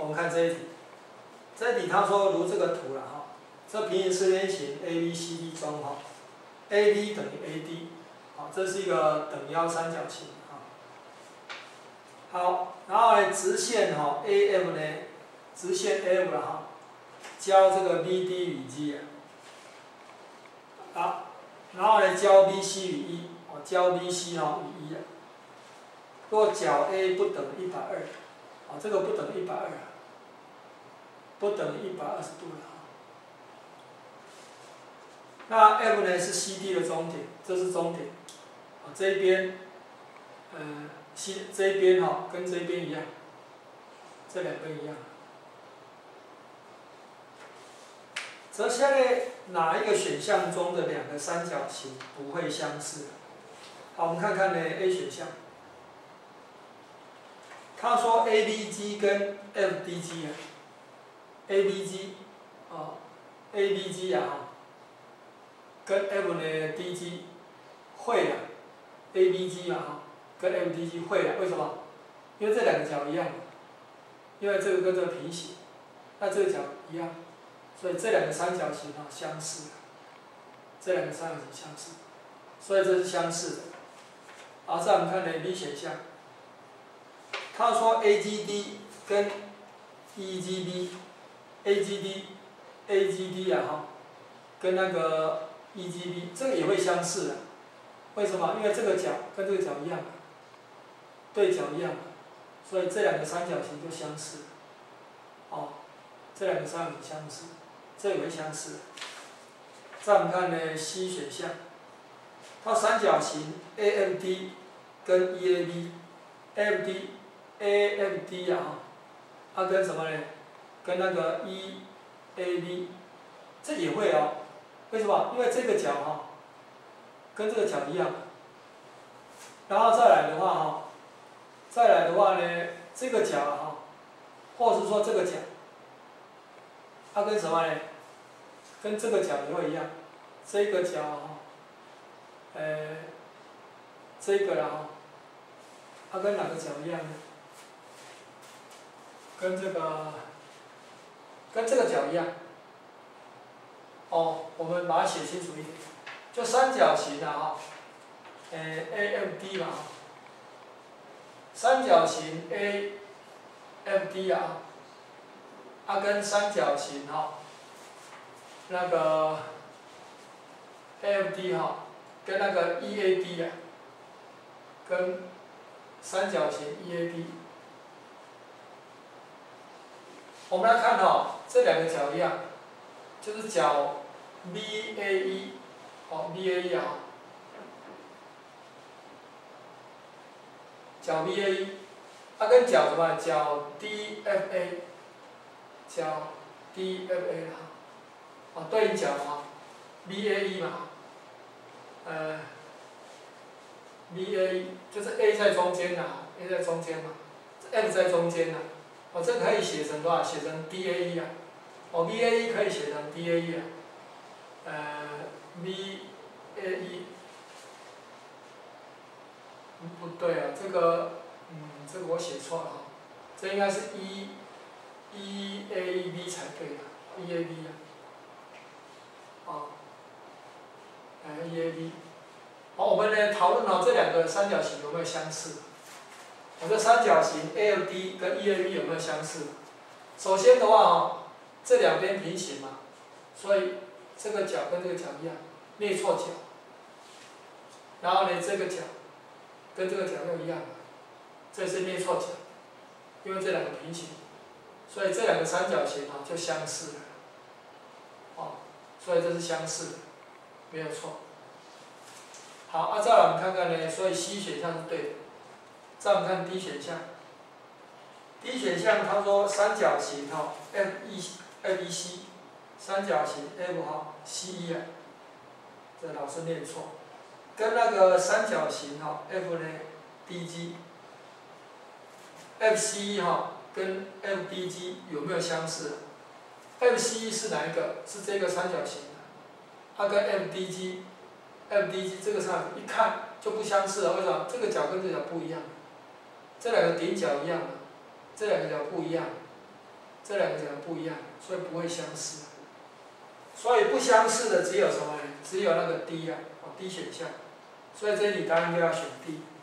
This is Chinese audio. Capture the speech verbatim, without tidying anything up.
们看这一题，这一题他说如这个图了哈，这平行四边形 A B C D 中哈 ，A B 等于 A D， 好，这是一个等腰三角形哈。好，然后呢，直线哈 A F 呢，直线 A F 了哈，交这个 B D 与 G 啊，好，然后呢交 B C 与 E， 哦，交 B C 哈与 E 啊。若角 A 不等于一百二，啊，这个不等于一百二啊，不等于一百二十度了啊。那 F 呢是 C D 的中点，这是中点，啊，这一边，呃 ，C 这一边哈跟这一边一样，这两边一样。则现在哪一个选项中的两个三角形不会相似？好，我们看看呢 A 选项。他说 A B G 跟 F D G 啊 ，A B G 啊 ，A B G 啊，跟 F 呢 D G 会了 ，A B G 啊，跟 F D G 会了，为什么？因为这两个角一样，因为这个跟这个平行，那这个角一样，所以这两个三角形啊相似，这两个三角形相似，所以这是相似的。好，再我们看呢 B 选项。他说 A G D 跟 E G B，A G D，A G D 啊哈，跟那个 E G B 这个也会相似的，为什么？因为这个角跟这个角一样，对角一样，所以这两个三角形就相似。哦，这两个三角形相似，这也会相似。再我们看呢 C 选项，它三角形 A M D 跟 E A B，A M D。A M D 啊，它跟什么呢？跟那个 E A B， 这也会哦。为什么？因为这个角哈，跟这个角一样。然后再来的话哈，再来的话呢，这个角哈，或者是说这个角，它跟什么呢？跟这个角也会一样。这个角哈，呃，这个了哈，它跟哪个角一样呢？跟这个，跟这个角一样。哦，我们把它写清楚一点，就三角形啊，哈，呃 ，A M D 嘛，三角形 A M D 啊，它跟三角形哈，那个 A M D 哈，跟那个 E A B 啊，跟三角形 E A B。我们来看哦，这两个角一样，就是角 B A E， 哦 B A E 啊，角 B A E， 它跟角什么？角 D F A， 角 D F A 啊，哦对应角嘛 ，B A E 嘛，呃 ，B A E 就是 A 在中间呐 ，A 在中间嘛 ，F 在中间呐。哦，这可以写成多少？写成 D A E 啊，哦 ，B A E 可以写成 D A E 啊，呃 ，B A E， 嗯，不对啊，这个，嗯，这个我写错了哈，这应该是 E E A B 才对的 ，E A B 啊，哦，呃 E A B， 好，我们呢讨论好这两个三角形有没有相似？我这三角形 A M D 跟 E A B 有没有相似？首先的话哈，这两边平行嘛，所以这个角跟这个角一样，内错角。然后呢，这个角跟这个角又一样，这是内错角，因为这两个平行，所以这两个三角形哈就相似了。哦，所以这是相似的，没有错。好，啊，再来我们看看呢，所以 C 选项是对的。再我们看 D 选项 ，D 选项他说三角形哈 F E F E C， 三角形 F 哈 C E 啊，这老师念错，跟那个三角形哈 F 呢 D G，F C E 哈跟 F D G 有没有相似 ？F C E 是哪一个？是这个三角形，它跟 F D G，F D G 这个三角形一看就不相似了，为什么？这个角跟这个角不一样。这两个顶角一样，这两个角不一样， 这两个讲的不一样，所以不会相似。所以不相似的只有什么呢？只有那个 D 啊，哦 D 选项。所以这一题答案就要选 D。